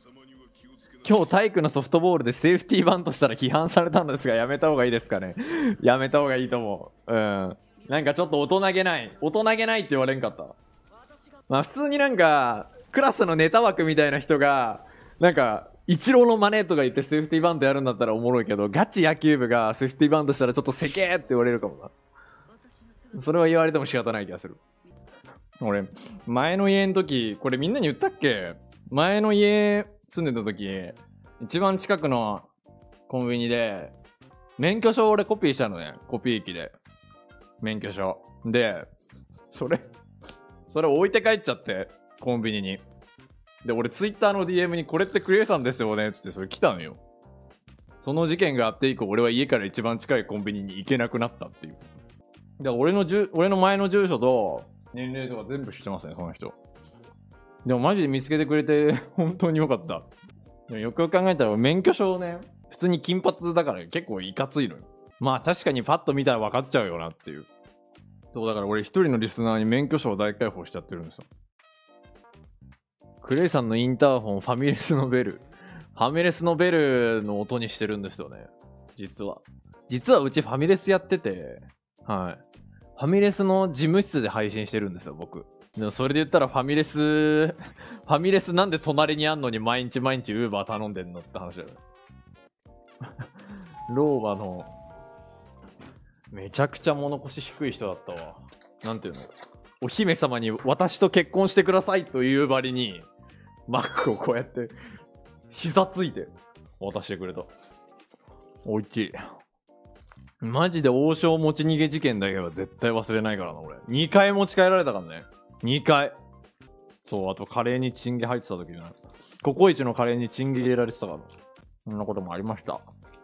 今日体育のソフトボールでセーフティーバントしたら批判されたのですが、やめた方がいいですかね。やめた方がいいと思う。なんかちょっと大人げないって言われんかった。まあ普通になんかクラスのネタ枠みたいな人がなんかイチローのマネとか言ってセーフティーバントやるんだったらおもろいけど、ガチ野球部がセーフティーバントしたらちょっとせけーって言われるかもな。それは言われても仕方ない気がする。俺前の家の時、これみんなに言ったっけ？前の家住んでた時、一番近くのコンビニで免許証俺コピーしたのね。コピー機で免許証で、それ置いて帰っちゃって、コンビニに。で俺ツイッターの DM にこれってクリエさんですよねっつってそれ来たのよ。その事件があって以降、俺は家から一番近いコンビニに行けなくなったっていう。で俺の前の住所と年齢とか全部知ってますね、その人。でもマジで見つけてくれて本当によかった。でもよくよく考えたら免許証ね、普通に金髪だから結構いかついのよ。まあ確かにパッと見たら分かっちゃうよなっていう。そうだから俺一人のリスナーに免許証を大開放しちゃってるんですよ。クレイさんのインターホンファミレスのベルの音にしてるんですよね。実はうちファミレスやってて、はい、ファミレスの事務室で配信してるんですよ僕。でもそれで言ったらファミレスなんで隣にあんのに毎日ウーバー頼んでんのって話だよ。老婆のめちゃくちゃ物腰低い人だったわ。なんていうの、お姫様に私と結婚してくださいというばりにマックをこうやって膝ついて渡してくれた。おいしい。マジで王将持ち逃げ事件だけは絶対忘れないからな俺。2回持ち帰られたからね。2回。そう、あとカレーにチンゲ入ってた時な。ココイチのカレーにチンゲ入れられてたから。そんなこともありました。